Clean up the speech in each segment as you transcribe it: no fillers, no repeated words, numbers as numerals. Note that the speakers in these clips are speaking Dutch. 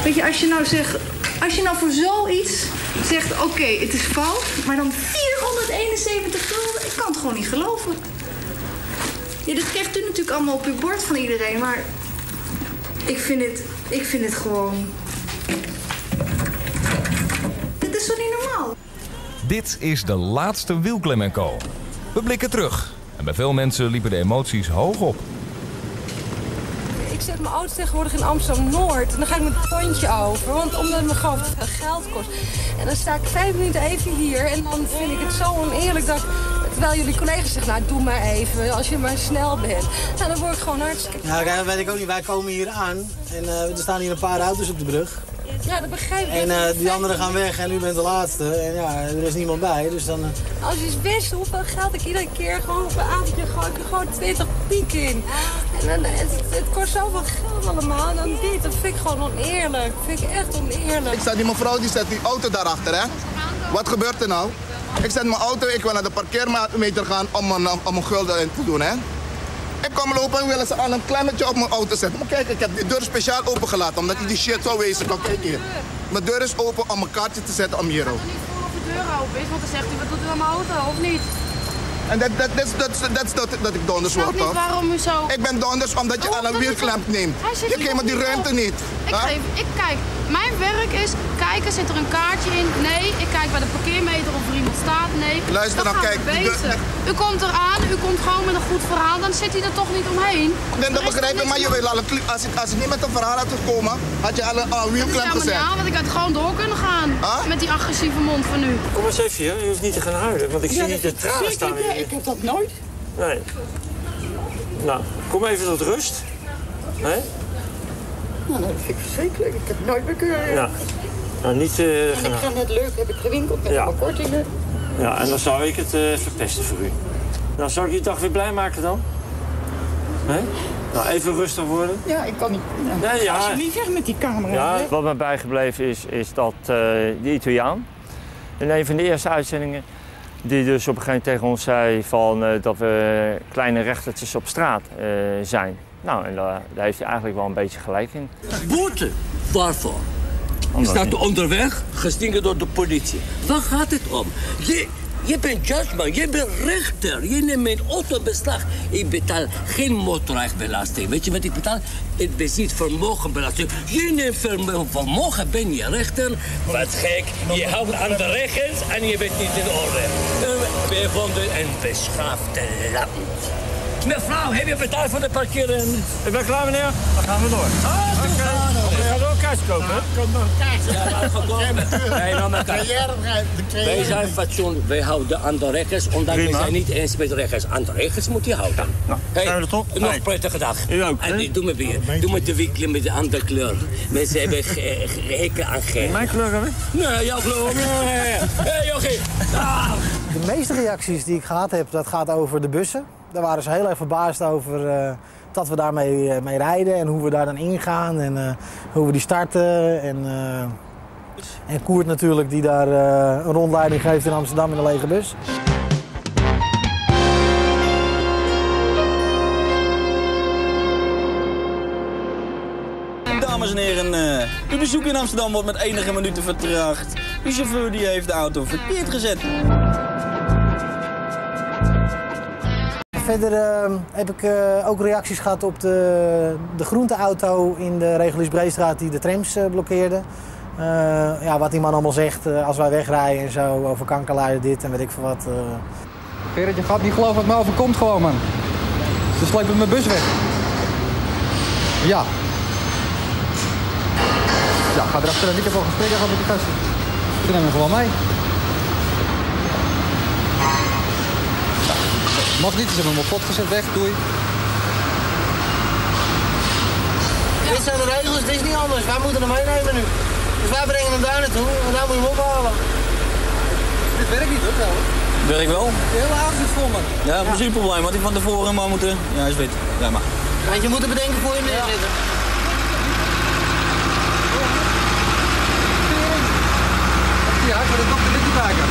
Weet je, als je nou voor zoiets zegt, oké, het is fout, maar dan 471 gulden, ik kan het gewoon niet geloven. Ja, dit krijgt u natuurlijk allemaal op uw bord van iedereen, maar ik vind het gewoon... Dit is toch niet normaal? Dit is de laatste Wielklem & Co. We blikken terug. En bij veel mensen liepen de emoties hoog op. Ik zet mijn auto tegenwoordig in Amsterdam-Noord. En dan ga ik met het pontje over. Want omdat het me gewoon te veel geld kost. En dan sta ik 5 minuten even hier. En dan vind ik het zo oneerlijk dat... Terwijl jullie collega's zeggen, nou doe maar even, als je maar snel bent. Nou, dan word ik gewoon hartstikke... Nou, dat weet ik ook niet. Wij komen hier aan. En er staan hier een paar auto's op de brug. Ja, dat begrijp ik. En die anderen gaan weg en u bent de laatste. En ja, er is niemand bij, dus dan... Als je eens wist hoeveel geld ik iedere keer gewoon op een avondje gooi ik er gewoon 20 piek in. En dan, het kost zoveel geld allemaal. En dan dit, dat vind ik gewoon oneerlijk. Dat vind ik echt oneerlijk. Ik sta die mevrouw, die zet die auto daarachter, hè. Wat gebeurt er nou? Ik zet mijn auto, ik wil naar de parkeermeter gaan om een gulden in te doen, hè. Ik kom lopen en willen ze al een klemmetje op mijn auto zetten. Maar kijk, ik heb die deur speciaal opengelaten, omdat je die shit zou wezen. Kijk hier. Mijn deur is open om een kaartje te zetten om hier ook. Ik kan niet voelen of de deur open is, want dan zegt u, wat doet u aan mijn auto, of niet? En dat ik donders word, toch? Waarom u zo... Ik ben donders omdat je aan een wielklemp neemt. Je geeft me die ruimte niet. Ik kijk, mijn werk is kijken, zit er een kaartje in? Nee, ik kijk bij de parkeermeter of er iemand staat. Nee, luister dan, kijk. U komt eraan, u komt gewoon met een goed verhaal, dan zit hij er toch niet omheen. Dat begrijp ik, maar je wil als ik niet met een verhaal had gekomen, had je al een wielklemp gezet. Ja, want ik had gewoon door kunnen gaan met die agressieve mond van u. Kom eens even hier, je hoeft niet te gaan huilen, want ik zie niet de tranen staan. Ik heb dat nooit. Nee. Nou, kom even tot rust. Nee? Nou, dat vind ik verschrikkelijk. Ik heb nooit meer kunnen. Ja. Nou, niet... en ik ga net leuk, heb ik gewinkeld met mijn kortingen. Ja, en dan zou ik het verpesten voor u. Nou, zou ik je dag weer blij maken dan? Nee? Nou, even rustig worden. Ja, ik kan niet... Nee, ja. Als je niet weg met die camera. Ja, wat me bijgebleven is dat de Italiaan... in een van de eerste uitzendingen... die dus op een gegeven moment tegen ons zei van, dat we kleine rechtertjes op straat zijn. Nou, en daar heeft hij eigenlijk wel een beetje gelijk in. Boete? Waarvoor? Je staat onderweg, gestinken door de politie. Waar gaat het om? Je bent judgeman, je bent rechter. Je neemt mijn auto in beslag. Ik betaal geen motorrijbelasting. Weet je wat ik betaal? Het bezit vermogenbelasting. Je neemt vermogen, ben je rechter. Wat gek, je houdt aan de regels en je bent niet in orde. We wonen een beschaafde land. Mevrouw, heb je betaald voor de parkeren? Ik ben klaar, meneer. Dan gaan we door. We gaan ook kaas kopen. Kom maar kaas. Ja, maar gekomen. Nee, nou met wij zijn fatsoenlijk. Wij houden aan de regels, omdat we zijn niet eens met de regels. Aan de regels moet je houden. Nou, zijn we er toch? Nog een prettige dag. U ook, en doe me weer. Doe me de winkelen met de andere kleur. Mensen hebben hekken aan geel. Mijn kleur hebben? Nee, jouw kleur. Hé, jochie. De meeste reacties die ik gehad heb, dat gaat over de bussen. Daar waren ze heel erg verbaasd over dat we daarmee mee rijden en hoe we daar dan ingaan en hoe we die starten. En Koert natuurlijk, die daar een rondleiding geeft in Amsterdam in een lege bus. Dames en heren, uw bezoek in Amsterdam wordt met enige minuten vertraagd. De chauffeur die heeft de auto verkeerd gezet. Verder heb ik ook reacties gehad op de groenteauto in de Regulus Breestraat die de trams blokkeerde. Ja, wat die man allemaal zegt als wij wegrijden en zo over kankerluiden dit en weet ik veel wat. Gerrit, je gaat niet geloven wat me overkomt gewoon, man. Ze slepen mijn bus weg. Ja. Ja, ga erachter en ik heb al gesprek gehad met die gasten. Ik neem hem gewoon mee. Mag niet, ze hebben hem op pot gezet, weg, doei. Ja. Dit zijn de regels, het is niet anders. Wij moeten hem meenemen nu. Dus wij brengen hem daar naartoe en daar moet je hem ophalen. Dit werkt niet hoor, trouwens. Werkt wel. De hele avond is vol, man. Ja, precies het probleem. Had hij van tevoren maar moeten... Ja, is wit. Ja, maar. Want je moet het bedenken voor je neerzetten. Ja, ik ga de dokter niet maken.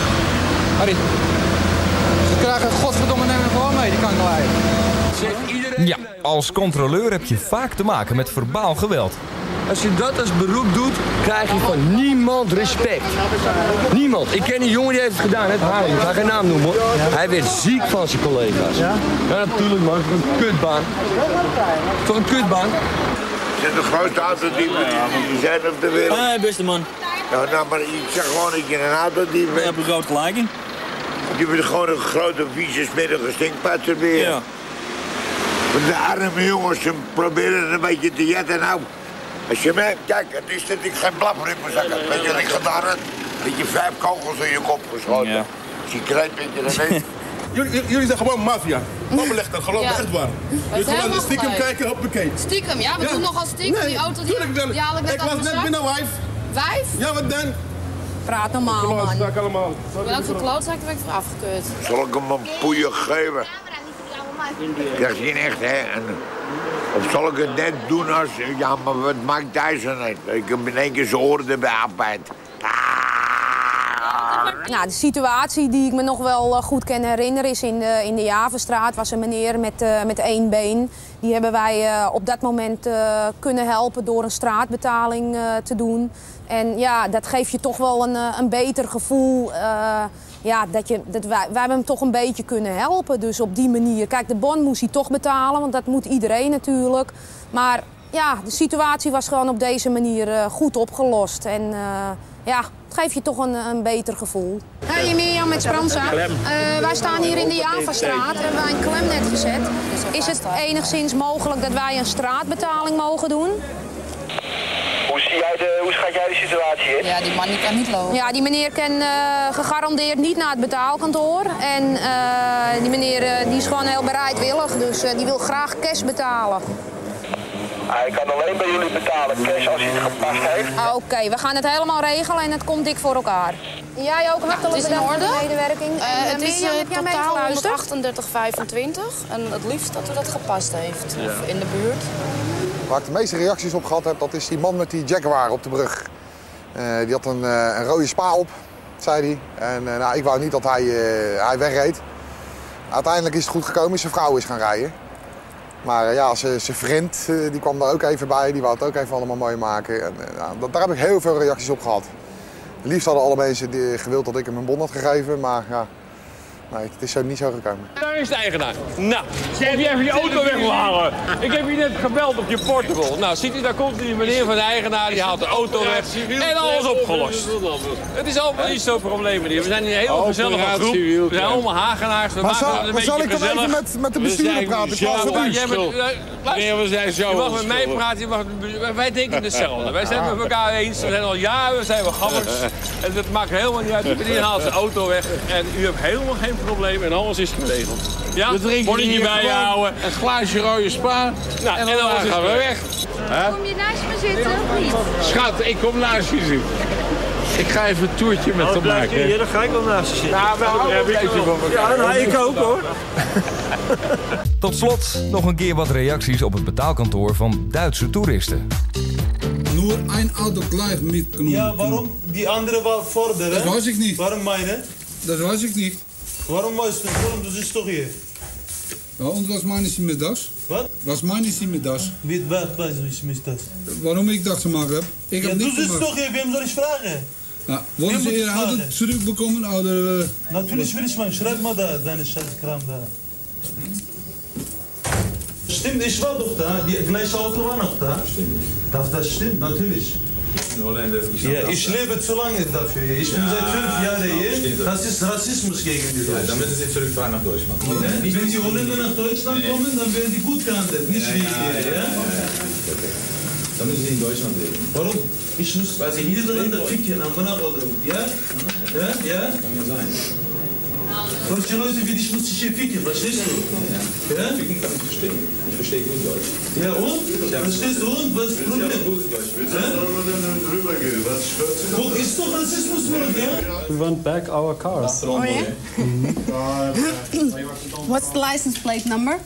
Harry, ze krijgen godverdomme nemen gewoon mee, die kankerlijn. Zet iedereen Ja, als controleur heb je vaak te maken met verbaal geweld. Als je dat als beroep doet, krijg je van niemand respect. Niemand. Ik ken een jongen die heeft het gedaan, het Haarlem. Ik ga geen naam noemen hoor. Hij werd ziek van zijn collega's. Ja, natuurlijk man. Een kutbaan. Toch een kutbaan? Zijn de grootste autodieven die zijn op de wereld. Ah, beste man. Ja, nou, maar ik zeg gewoon dat je een autodief bent. Daar heb je groot gelijk in. Je bent gewoon een grote, vieze, smerige stinkpatser weer. Ja. De arme jongens, ze proberen het een beetje te jetten. Nou, als je mij... Kijk, het is dat ik geen blaffer in mijn zak heb. Weet je wat ik gedaan heb? Dat je 5 kogels in je kop geschoten. Ja. Als je krijgt, weet je dat niet. Jullie zijn gewoon maffia. Oplechter, geloof me echt waar. Je gaat de stiekem kijken op bekeken. Stiekem, ja? We doen nog als stiekem die auto die... Ik was net binnen wijf. Wijf? Ja, wat dan? Praat normaal, man. Ik allemaal. Welke voor klootzak heb ik voor afgekeurd? Zal ik hem een poeien geven? Dat is niet echt, hè. Of zal ik het net doen als... Ja, maar wat maakt hij zo net? Ik heb in één keer zijn oren erbij afbijt. Nou, de situatie die ik me nog wel goed kan herinneren is in de Javenstraat. Was een meneer met 1 been. Die hebben wij op dat moment kunnen helpen door een straatbetaling te doen. En ja, dat geeft je toch wel een beter gevoel. Ja, wij hebben hem toch een beetje kunnen helpen. Dus op die manier. Kijk, de bon moest hij toch betalen, want dat moet iedereen natuurlijk. Maar ja, de situatie was gewoon op deze manier goed opgelost. En ja, het geeft je toch een beter gevoel. Hey Mirjam met Spranza. Wij staan hier in de Javastraat. Hebben wij een klemnet gezet. Is het enigszins mogelijk dat wij een straatbetaling mogen doen? Hoe schat jij de situatie in? Ja, die man die kan niet lopen. Ja, die meneer kan gegarandeerd niet naar het betaalkantoor. En die meneer die is gewoon heel bereidwillig, dus die wil graag cash betalen. Hij kan alleen bij jullie betalen cash als hij het gepast heeft. Oké, we gaan het helemaal regelen en het komt dik voor elkaar. Jij ook hartelijk bedankt voor de medewerking. Het is totaal 138,25 en het liefst dat u dat gepast heeft. Ja. Of in de buurt. Waar ik de meeste reacties op gehad heb, dat is die man met die Jaguar op de brug. Die had een rode Spa op, zei hij. En nou, ik wou niet dat hij wegreed. Uiteindelijk is het goed gekomen, zijn vrouw is gaan rijden. Maar ja, zijn vriend die kwam daar ook even bij, die wou het ook even allemaal mooi maken. En, daar heb ik heel veel reacties op gehad. Het liefst hadden alle mensen gewild dat ik hem een bon had gegeven, maar ja, nee, het is zo niet zo gekomen. Daar is de eigenaar. Nou, heb je even je auto weg wil halen? Ik heb je net gebeld op je portable. Nou, ziet u, daar komt die meneer van de eigenaar, die haalt de auto weg en alles opgelost. Het is allemaal niet zo'n probleem, meneer. We zijn hier een heel gezellige groep. We zijn allemaal Hagenaars. We maken het een beetje zal ik dan gezellig. even met de bestuurder praten? We zijn zo. Je mag met mij praten, wij denken hetzelfde. Wij zijn het met elkaar eens. We zijn al jaren gammers. En het maakt helemaal niet uit. De meneer haalt zijn auto weg en u hebt helemaal geen probleem en alles is geregeld. Ja? We drinken hier bij je houden. Een glaasje rode Spa. Nou, en dan gaan we weg. Kom je naast me zitten of niet? Schat, ik kom naast je zitten. Ik ga even een toertje met hem maken. Ja, dan ga ik wel naast je zitten. Nou, ja, ik ook hoor. Tot slot nog een keer wat reacties op het betaalkantoor van Duitse toeristen. Nur een auto gleich mitgenommen. Ja, waarom? Die andere war vorderen. Dat was ik niet. Waarom meine? Dat was ik niet. Waarom was het? Waarom? Du bist doch hier. Ja, und was meinen Sie mit das? Was? Was meinen Sie mit das? Was ist mit das? Warum ich das gemacht habe? Ich habe nichts gemacht. Du bist doch hier, wem soll ich fragen? Ja, wollen Sie Ihr Auto zurückbekommen oder? Natürlich will ich mal. Schreib mal da, deine Scheißkram da. Stimmt, ich war doch da. Die gleiche Auto war noch da. Stimmt nicht. Das stimmt, natürlich. Ja, ich lebe zu lange dafür. Ich bin seit 5 Jahren hier. Das ist Rassismus gegen die Deutschen. Dann müssen Sie zurückfahren nach Deutschland. Wenn die Holländer nach Deutschland kommen, dann werden die gut gehandelt, nicht wie hier. Ja? Dann müssen Sie in Deutschland leben. Warum? Ich muss Niederländer ficken, aber nach Holland. Ja? Ja? Ja? Kann ja sein. Solche Leute wie dich muss ich hier ficken, verstehst du? Ja? Ficken kann ich verstehen. Ich verstehe gut Deutsch. Ja und? Verstehst du und? Was ist das Problem? Guck, ist doch Rassismus, ja? We want back our cars. Oh yeah? What's the license plate number?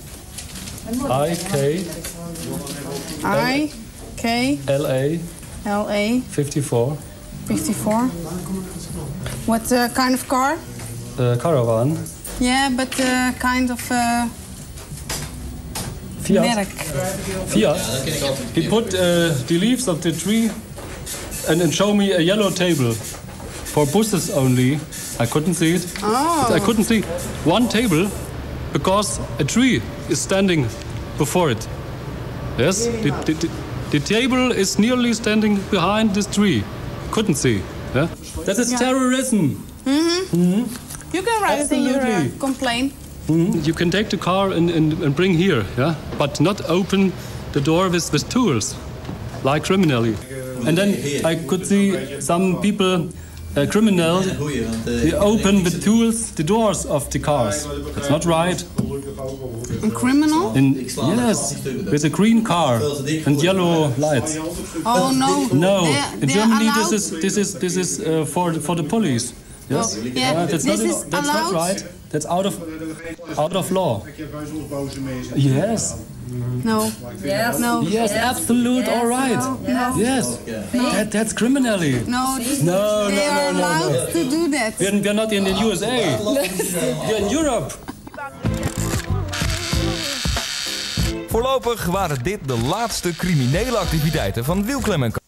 IK LA 54. 54. What kind of car? Caravan. Yeah, but kind of Merk. Fiat. He put the leaves of the tree and show me a yellow table for buses only. I couldn't see it. Oh. I couldn't see one table because a tree is standing before it. Yes, the table is nearly standing behind this tree. Couldn't see. Yeah? That is terrorism. You can write it in your complaint. You can take the car and bring here, yeah, but not open the door with tools, like criminally. And then I could see some people, criminals, they open with tools the doors of the cars. That's not right. A criminal? Yes, with a green car and yellow lights. Oh no! No, in Germany allowed? this is for the police. Yes, Oh, yeah. that's not allowed? right. That's out of law. Yes. No. Yes. No. Yes, absolute. All right. No. Yes. That's criminally. No. No. They are allowed to do that. We're not in the USA. We're in Europe. Voorlopig waren dit de laatste criminele activiteiten van Wielklem & Co.